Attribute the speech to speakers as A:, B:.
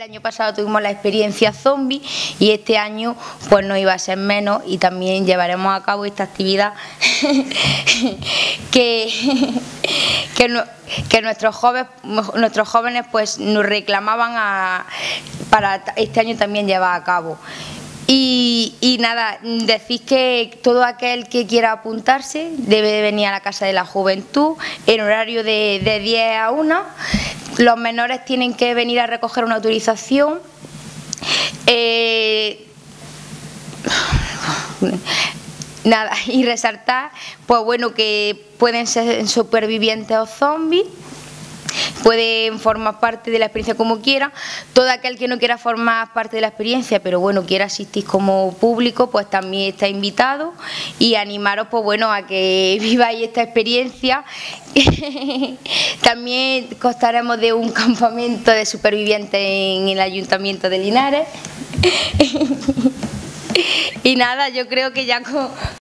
A: año pasado tuvimos la experiencia zombie y este año pues no iba a ser menos, y también llevaremos a cabo esta actividad que nuestros jóvenes pues nos reclamaban para este año también llevar a cabo. Y nada, decís que todo aquel que quiera apuntarse debe de venir a la Casa de la Juventud en horario de 10 a 1. Los menores tienen que venir a recoger una autorización. Nada, y resaltar, pues bueno, que pueden ser supervivientes o zombies. Pueden formar parte de la experiencia como quieran. Todo aquel que no quiera formar parte de la experiencia, pero bueno, quiera asistir como público, pues también está invitado, y animaros pues bueno a que viváis esta experiencia. También constaremos de un campamento de supervivientes en el Ayuntamiento de Linares. Y nada, yo creo que ya